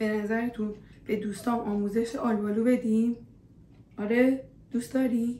به نظرتون به دوستام آموزش آلبالو بدیم؟ آره؟ دوست داری؟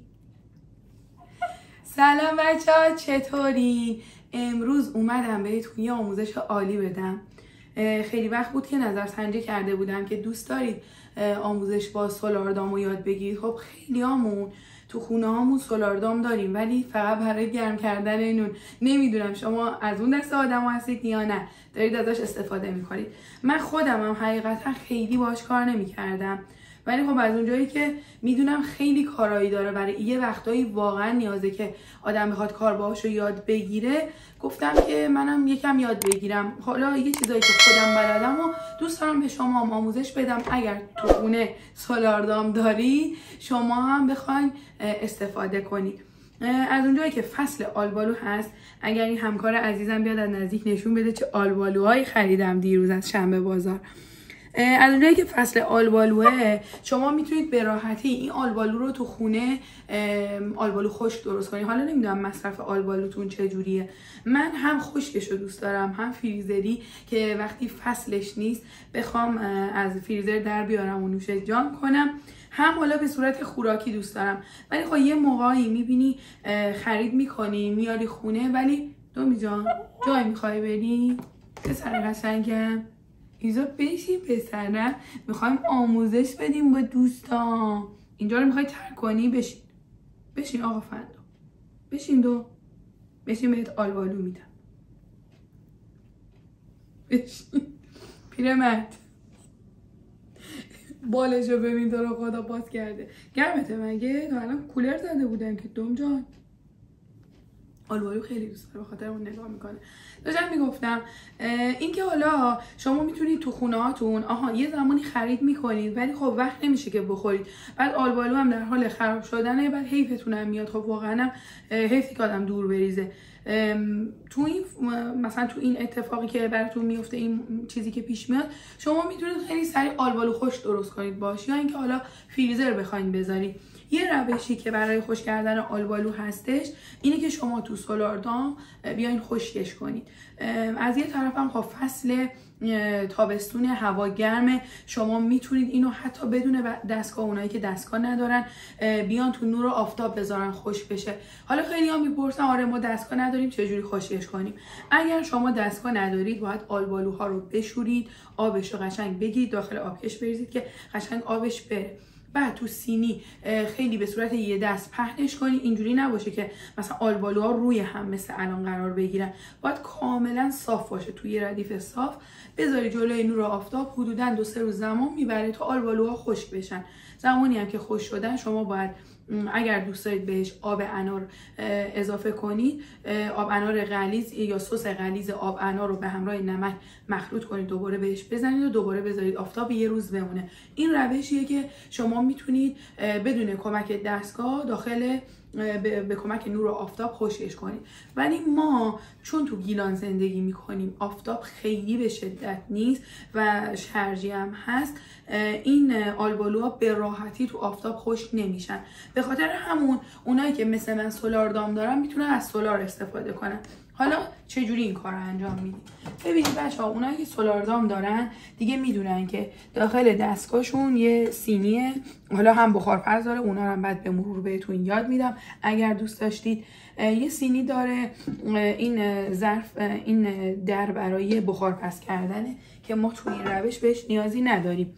سلام بچه ها، چطوری؟ امروز اومدم بهتون یه آموزش عالی بدم. خیلی وقت بود که نظرسنجی کرده بودم که دوست دارید آموزش با سولاردام رو یاد بگیرید. خب خیلی همون تو خونه هامون سولاردام داریم ولی فقط برای گرم کردن نون. نمیدونم شما از اون دسته آدم هستید یا نه دارید ازش استفاده میکنید. من خودم هم حقیقتا خیلی باش کار نمیکردم، ولی خب از اونجایی که میدونم خیلی کارایی داره، برای یه وقتایی واقعا نیازه که آدم بخواد کار باهاشو یاد بگیره، گفتم که منم یکم یاد بگیرم. حالا یه چیزایی که خودم بلدم و دوست دارم به شما هم آموزش بدم. اگر تو خونه سولاردام دارید شما هم بخواین استفاده کنید. از اونجایی که فصل آلبالو هست، اگر این همکار عزیزم بیاد از نزدیک نشون بده چه آلبالوهایی خریدم دیروز از شنبه بازار. از اونجایی که فصل آلبالوه، شما میتونید به راحتی این آلبالو رو تو خونه آلبالو خشک درست کنید. حالا نمیدونم مصرف آلبالوتون چجوریه. من هم خشکش رو دوست دارم، هم فریزری که وقتی فصلش نیست بخوام از فریزر در بیارم و نوش جان کنم، هم حالا به صورت خوراکی دوست دارم. ولی خب یه موقعی میبینی خرید میکنی میاری خونه، ولی دومی جان جای میخوای بری؟ پسر قشنگم ایزا بشین پسرم، میخوایم آموزش بدیم با دوستان. اینجا رو میخوای ترک کنی؟ بشین بشین آقا فندو، بشین بهت آلبالو میدم. بشین پیرمرد، بالشو ببین تو رو خدا باز کرده. گرمته مگه؟ تا الان کولر زده بودم که دوم جان. آلبالو خیلی دوست داره، به خاطر اون نگاه میکنه. داشتم میگفتم اینکه حالا شما میتونید تو خونه هاتون یه زمانی خرید میکنید ولی خب وقت نمیشه که بخورید، بعد آلبالو هم در حال خراب شدنه، بعد حیفتون هم میاد. خب واقعا حیفی که آدم دور بریزه. تو این مثلا تو این اتفاقی که براتون میفته، این چیزی که پیش میاد، شما میتونید خیلی سریع آلبالو خشک درست کنید باش، یا اینکه حالا فریزر بخواید بذارید. یه روشی که برای خشک کردن آلبالو هستش اینه که شما تو سولاردام بیاین خشکش کنید. از یه طرف هم خب فصل تابستون هوا گرمه، شما میتونید اینو حتی بدون دستگاه، اونایی که دستگاه ندارن بیان تو نور آفتاب بذارن خشک بشه. حالا خیلی ها میپرسن آره ما دستگاه نداریم چجوری خشکش کنیم؟ اگر شما دستگاه ندارید باید آلبالوها رو بشورید، آبش رو قشنگ بگیرید داخل آبکش بریزید که قشنگ آبش بره. بعد تو سینی خیلی به صورت یه دست پهنش کنید. اینجوری نباشه که مثلا آلبالوها روی هم مثل الان قرار بگیرن، باید کاملا صاف باشه. توی یه ردیف صاف بذاری جلوی نور آفتاب، حدودا 2-3 روز زمان میبره تا آلبالوها خشک بشن. زمانی هم که خشک شدن شما باید اگر دوست دارید بهش آب انار اضافه کنید، آب انار غلیظ یا سس غلیظ آب انار رو به همراه نمک مخلوط کنید، دوباره بهش بزنید و دوباره بذارید آفتاب یه روز بمونه. این روشیه که شما میتونید بدون کمک دستگاه داخل به کمک نور و آفتاب خشکش کنید. ولی ما چون تو گیلان زندگی میکنیم، آفتاب خیلی به شدت نیست و شرجی هم هست، این آلبالوها به راحتی تو آفتاب خشک نمیشن. به خاطر همون اونایی که مثل من سولاردام دارن میتونن از سولار استفاده کنن. حالا چجوری این کار رو انجام میدیم؟ ببینید بچه ها، اونایی که سولاردام دارن دیگه میدونن که داخل دستگاهشون یه سینیه، حالا هم بخارپز داره، اونا رو هم بعد به مرور بهتون یاد میدم اگر دوست داشتید. یه سینی داره، این ظرف، این در برای بخارپز کردنه که ما توی این روش بهش نیازی نداریم.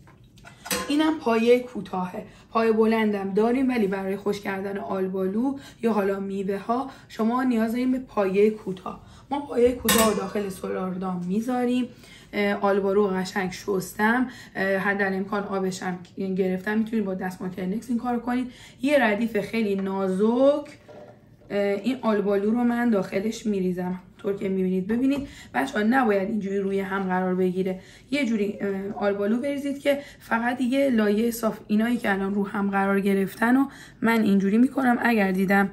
اینم پایه کوتاهه، پایه بلندم داریم ولی برای خشک کردن آلبالو یا حالا میوه ها شما نیاز داریم به پایه کوتاه. ما پایه کوتاه داخل سولاردام میذاریم. آلبالو قشنگ شستم، حد الامکان آبشم گرفتم، میتونید با دستمال ترنکس این کارو کنید. یه ردیف خیلی نازک این آلبالو رو من داخلش میریزم طور که میبینید. ببینید بچه‌ها نباید اینجوری روی هم قرار بگیره، یه جوری آلبالو بریزید که فقط یه لایه صاف، اینایی که الان رو هم قرار گرفتن و من اینجوری میکنم. اگر دیدم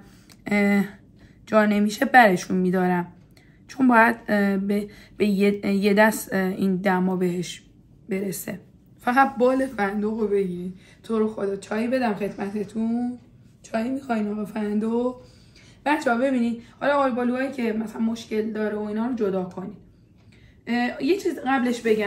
جا نمیشه برشون میدارم، چون باید به یه دست این دما بهش برسه. فقط بال فندق رو بگیرید. تو رو خدا چایی بدم خدمتتون؟ چایی میخواین آقا فندق؟ بچه‌ها ببینید، حالا آلبالوهایی که مثلا مشکل داره و اینا رو جدا کنید. یه چیز قبلش بگم،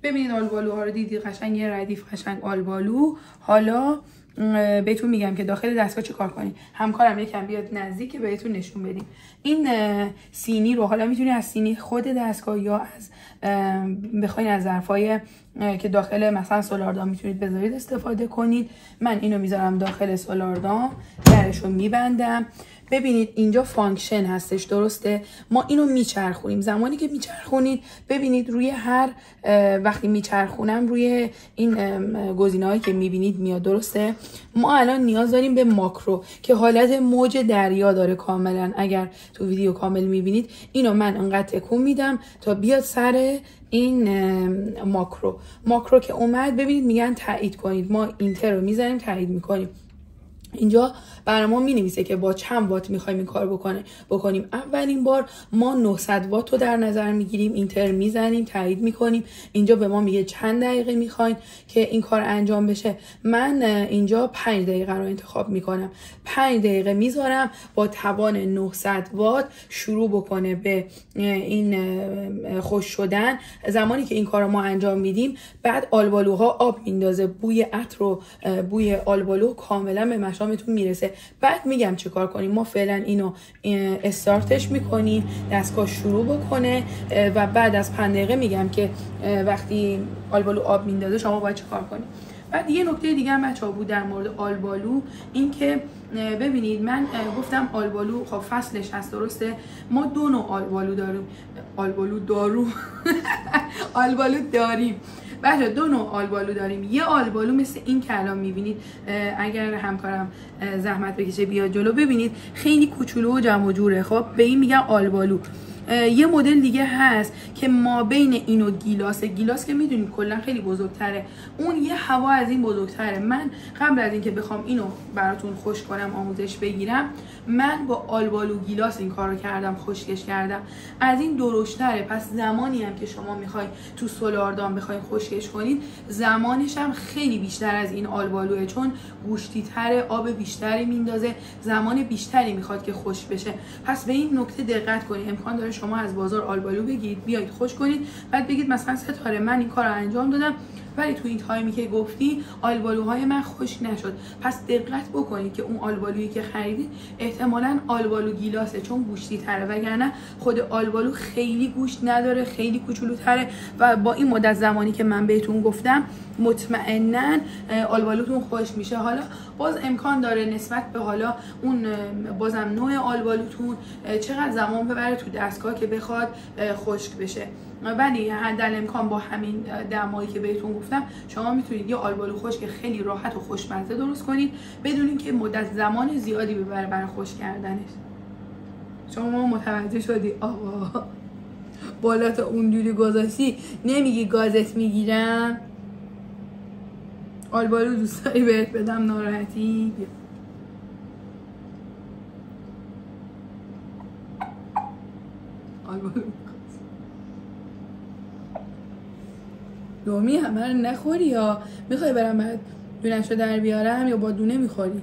ببینید آلبالوها رو دیدید، قشنگ یه ردیف قشنگ آلبالو. حالا بهتون میگم که داخل دستگاه چه کار کنید. همکارم یکم بیاد نزدیک که بهتون نشون بدیم. این سینی رو حالا میتونید از سینی خود دستگاه یا از بخواید از ظرفای که داخل مثلا سولاردان میتونید بذارید استفاده کنید. من اینو میذارم داخل سولاردان، درش رو میبندم. ببینید اینجا فانکشن هستش، درسته؟ ما اینو میچرخونیم. زمانی که میچرخونید ببینید روی هر وقتی میچرخونم روی این گزینه‌هایی که میبینید میاد، درسته؟ ما الان نیاز داریم به ماکرو که حالت موج دریا داره کاملا. اگر تو ویدیو کامل میبینید اینو من انقدر تکون میدم تا بیاد سر این ماکرو که اومد. ببینید میگن تایید کنید، ما اینتر رو میزنیم تایید میکنیم. اینجا برای ما مینویسه که با چند وات میخوایم این کار بکنیم. اولین بار ما 900 وات رو در نظر میگیریم، اینتر میزنیم تایید میکنیم. اینجا به ما میگه چند دقیقه میخواین که این کار انجام بشه. من اینجا 5 دقیقه رو انتخاب میکنم. 5 دقیقه میذارم با توان 900 وات شروع بکنه به این خوش شدن. زمانی که این کار رو ما انجام میدیم بعد آلبالوها آب میندازه، بوی عطر و بوی آلبالو کاملا به مشامتون میرسه. بعد میگم چه کار کنیم. ما فعلا اینو استارتش میکنیم، دستگاه شروع بکنه و بعد از 5 دقیقه میگم که وقتی آلبالو آب میندازه شما باید چه کار کنید. بعد یه نکته دیگه هم بچه‌ها بود در مورد آلبالو، این که ببینید من گفتم آلبالو خب فصلش هست، درسته؟ ما 2 نوع آلبالو داریم. آلبالو داریم بچه، 2 نوع آلبالو داریم. یه آلبالو مثل این که الان میبینید، اگر همکارم زحمت بکشه بیاد جلو، ببینید خیلی کوچولو و جمع و جوره. خب به این میگن آلبالو. یه مدل دیگه هست که ما بین اینو گیلاس که میدونید کلا خیلی بزرگتره، اون یه هوا از این بزرگتره. من قبل از اینکه بخوام اینو براتون خوش کنم آموزش بگیرم، من با آلبالو گیلاس این کارو کردم، خشکش کردم. از این درشتره. پس زمانی هم که شما میخواید تو سولاردان بخواید خشکش کنید، زمانش هم خیلی بیشتر از این آلبالوه، چون گوشتی تره، آب بیشتری میندازه، زمان بیشتری میخواد که خشک بشه. پس به این نکته دقت کنید. امکان داره شما از بازار آلبالو بگیرید، بیایید خوش کنید، بعد بگید مثلا ستاره من این کارو انجام دادم ولی تو این تایمی که گفتی آلبالوهای من خشک نشد. پس دقت بکنید که اون آلبالویی که خریدید احتمالاً آلبالو گیلاسه، چون گوشتی تره، وگرنه خود آلبالو خیلی گوشت نداره، خیلی کوچولوتره و با این مدت زمانی که من بهتون گفتم مطمئناً آلبالوتون خشک میشه. حالا باز امکان داره نسبت به حالا اون بازم نوع آلبالوتون چقدر زمان ببره تو دستگاه که بخواد خشک بشه، ولی حداقل امکان با همین دمایی که بهتون گفتم شما میتونید یه آلبالو خشک خیلی راحت و خوشمزه درست کنید بدون اینکه مدت زمان زیادی ببره برای خشک کردنش. شما متوجه شدی آقا؟ بالات اونجوری گذاشتی نمیگی گازت میگیرم؟ آلبالو دوست داری بهت بدم ناراحتی؟ آلبالو دومی همه رو نخوری یا میخوای برم بعد دونش رو در بیارم یا با دونه میخوری؟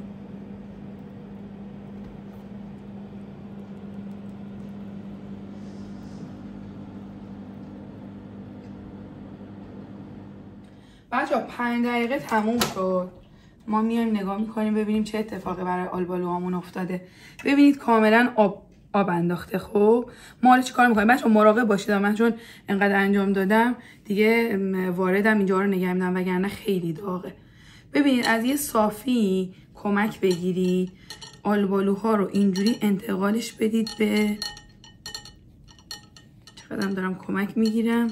بچه 5 دقیقه تموم شد. ما میایم نگاه میکنیم ببینیم چه اتفاقی برای آلبالوهامون افتاده. ببینید کاملا آب انداخته. خب ما حالا چیکار میکنیم بچه؟ مراقب باشید. من چون انقدر انجام دادم دیگه واردم اینجا رو نگه میدم، وگرنه خیلی داغه. ببینید از یه صافی کمک بگیرید، آلبالوها رو اینجوری انتقالش بدید به چقدر دارم کمک میگیرم.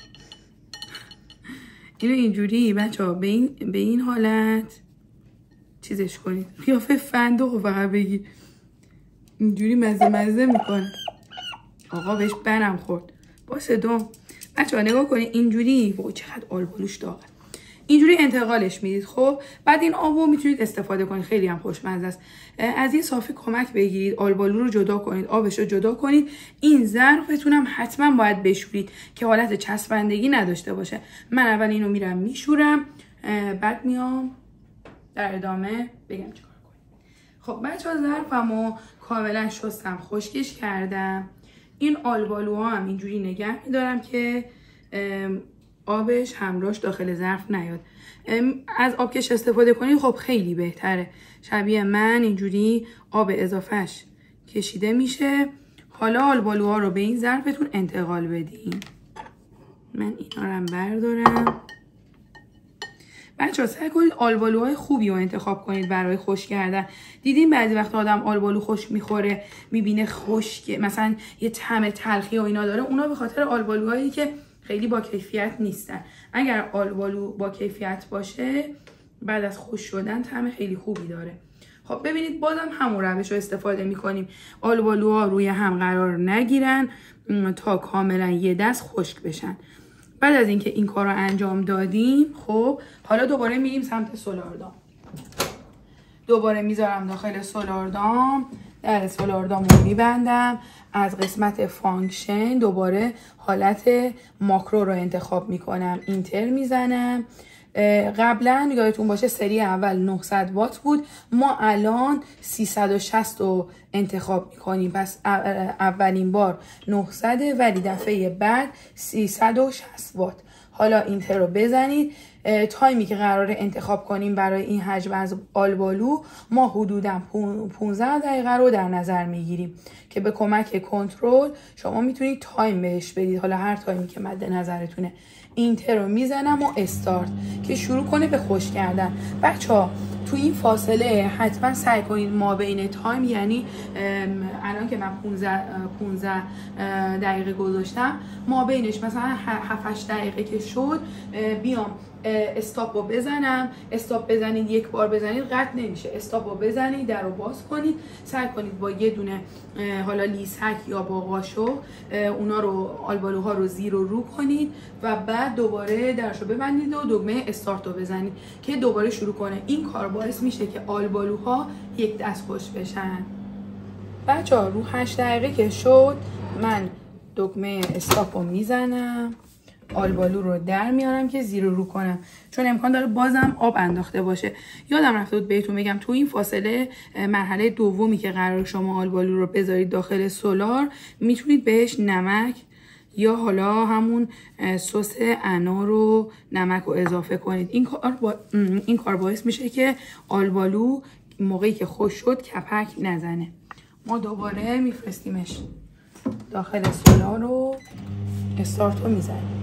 اینو اینجوری بچه ها به این حالت چیزش کنید، قیافه فندق رو فقط بگیر، اینجوری مزه میکنه. آقا بهش برم خورد. باشه دوم بچه ها نگاه کنید اینجوری. وای چقدر آلبالوش داغه. اینجوری انتقالش میدید. خب بعد این آبو میتونید استفاده کنید، خیلی هم خوشمزه است. از این صافی کمک بگیرید، آلبالو رو جدا کنید، آبش رو جدا کنید. این ظرفتون هم حتما باید بشورید که حالت چسبندگی نداشته باشه. من اول اینو میرم میشورم، بعد میام در ادامه بگم چیکار کنید. خب بچه‌ها ظرفمو کاملا شستم، خشکش کردم. این آلبالوها هم اینجوری نگه میدارم که آبش همراهش داخل ظرف نیاد. از آبکش استفاده کنید خب خیلی بهتره. شبیه من اینجوری آب اضافهش کشیده میشه. حالا آلبالوها رو به این ظرفتون انتقال بدین. من اینا رو هم بردارم. بچه‌ها سعی کنید آلبالوهای خوبی رو انتخاب کنید برای خشک کردن. دیدین بعضی وقت آدم آلبالو خشک میخوره میبینه خشک، مثلا یه طعم تلخی و اینا داره، اونا به خاطر آلبالوهایی که خیلی با کیفیت نیستن. اگر آلبالو با کیفیت باشه بعد از خشک شدن طعم خیلی خوبی داره. خب ببینید بازم همون روش رو استفاده میکنیم. آلبالوها روی هم قرار نگیرن تا کاملا یه دست خشک بشن. بعد از اینکه این کار رو انجام دادیم خب حالا دوباره میریم سمت سولاردام. دوباره میذارم داخل سولاردام، در سولاردام رو میبندم. از قسمت فانکشن دوباره حالت ماکرو رو انتخاب میکنم، اینتر میزنم. قبلا یادتون باشه سری اول 900 وات بود، ما الان 360 رو انتخاب میکنیم. پس اولین بار 900 ولی دفعه بعد 360 وات. حالا اینتر رو بزنید. تایمی که قراره انتخاب کنیم برای این حجم از آلبالو ما حدودا 15 دقیقه رو در نظر میگیریم که به کمک کنترل شما میتونید تایم بهش بدید، حالا هر تایمی که مد نظرتونه. اینتر رو میزنم و استارت که شروع کنه به خشک کردن. بچه‌ها تو این فاصله حتما سعی کنید ما بین تایم، یعنی الان که من 15 دقیقه گذاشتم، ما بینش مثلا 7-8 دقیقه که شد بیام استاپ رو بزنم. استاپ بزنید، یک بار بزنید قطع نمیشه. استاپ رو بزنید، در رو باز کنید، سعی کنید با یه دونه حالا لیسک یا با قاشق اونا رو آلبالوها رو زیر و رو کنید و بعد دوباره درش رو ببندید و دکمه استارت رو بزنید که دوباره شروع کنه. این کار باعث میشه که آلبالوها یک دست خشک بشن. بچه‌ها رو 8 دقیقه که شد من دکمه استاپ رو میزنم، آلبالو رو در میارم که زیر رو کنم، چون امکان داره بازم آب انداخته باشه. یادم رفته بود بهتون بگم تو این فاصله مرحله دومی که قرار شما آلبالو رو بذارید داخل سولار، میتونید بهش نمک یا حالا همون سس انار و نمک رو اضافه کنید. این کار باعث میشه که آلبالو موقعی که خشک شد کپک نزنه. ما دوباره میفرستیمش داخل سولار رو استارت رو میزنیم.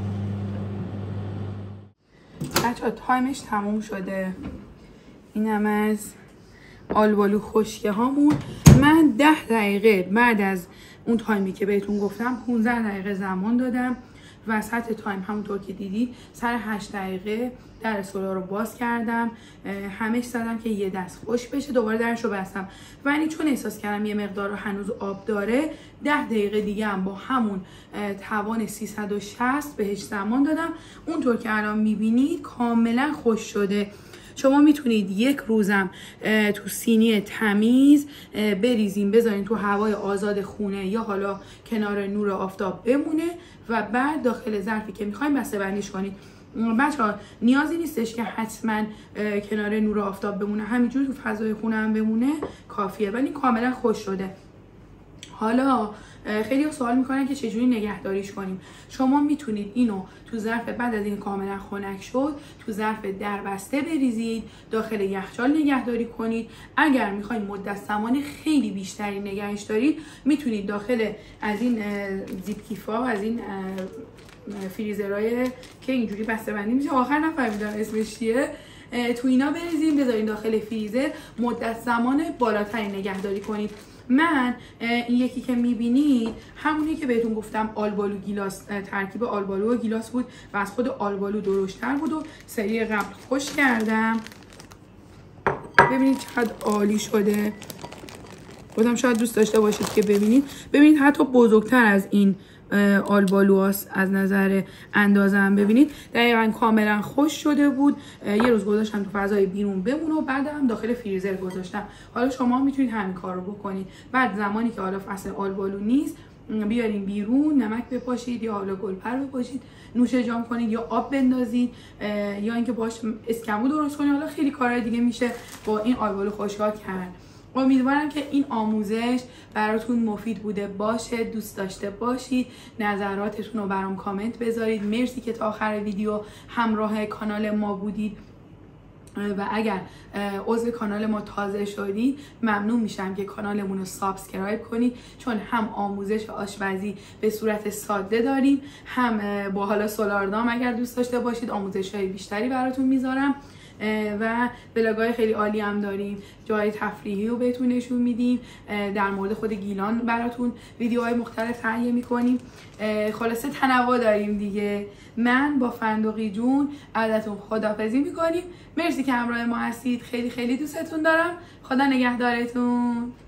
بچه‌ها تایمش تموم شده. اینم از آلبالو خشکه هامون. من 10 دقیقه بعد از اون تایمی که بهتون گفتم 15 دقیقه زمان دادم. وسط تایم همونطور که دیدید سر 8 دقیقه در سولار رو باز کردم، همش زدم که یه دست خشک بشه، دوباره درش رو بستم. ولی چون احساس کردم یه مقدار رو هنوز آب داره 10 دقیقه دیگه هم با همون توان 360 بهش زمان دادم. اونطور که الان میبینید کاملا خشک شده. شما میتونید یک روزم تو سینی تمیز بریزین، بذارین تو هوای آزاد خونه یا حالا کنار نور آفتاب بمونه و بعد داخل ظرفی که میخواین بسته بندیش کنید. بچه‌ها نیازی نیستش که حتما کنار نور آفتاب بمونه، همینجوری تو فضای خونه هم بمونه کافیه، ولی کاملا خشک شده. حالا خیلی سوال میکنن که چجوری نگهداریش کنیم. شما میتونید اینو تو ظرف بعد از این کاملا خنک شد تو ظرف دربسته بریزید، داخل یخچال نگهداری کنید. اگر میخواید مدت زمان خیلی بیشتری نگهش دارید میتونید داخل از این زیپ کیفا، از این فریزرهای که اینجوری بسته بندی میشه، آخر نفهمیدم اسمش چیه، تو اینا بریزید بذارید داخل فریزر، مدت زمان بالاتری نگهداری کنید. من این یکی که میبینید همونی که بهتون گفتم آلبالو گیلاس، ترکیب آلبالو و گیلاس بود و از خود آلبالو درشتر بود و سری قبل خشک کردم. ببینید چقدر عالی شده. خودم شاید دوست داشته باشید که ببینید حتی بزرگتر از این آلبالوهاست از نظر اندازه هم. ببینید دقیقا کاملا خشک شده بود. یه روز گذاشتم تو فضای بیرون بمونه و بعدم داخل فریزر گذاشتم. حالا شما میتونید همین کار رو بکنید. بعد زمانی که حالا فصل آلبالو نیست بیارین بیرون، نمک بپاشید یا حالا گلپر بپاشید، نوش جام کنید یا آب بندازید یا اینکه باش اسکمو درست کنید. حالا خیلی کارهای دیگه میشه با این آلبالو خشک‌ها کرد. امیدوارم که این آموزش براتون مفید بوده باشه، دوست داشته باشید، نظراتتون رو برام کامنت بذارید. مرسی که تا آخر ویدیو همراه کانال ما بودید و اگر عضو کانال ما تازه شدید ممنون میشم که کانالمون رو سابسکرایب کنید، چون هم آموزش آشپزی به صورت ساده داریم، هم با حالا سولاردام اگر دوست داشته باشید آموزش های بیشتری براتون میذارم و ولاگ‌های خیلی عالی هم داریم، جای تفریحی رو بهتون نشون میدیم، در مورد خود گیلان براتون ویدیوهای مختلف تهیه میکنیم. خلاصه تنوع داریم دیگه. من با فندقی جون ازتون خداحافظی میکنیم. مرسی که همراه ما هستید، خیلی خیلی دوستتون دارم. خدا نگهدارتون.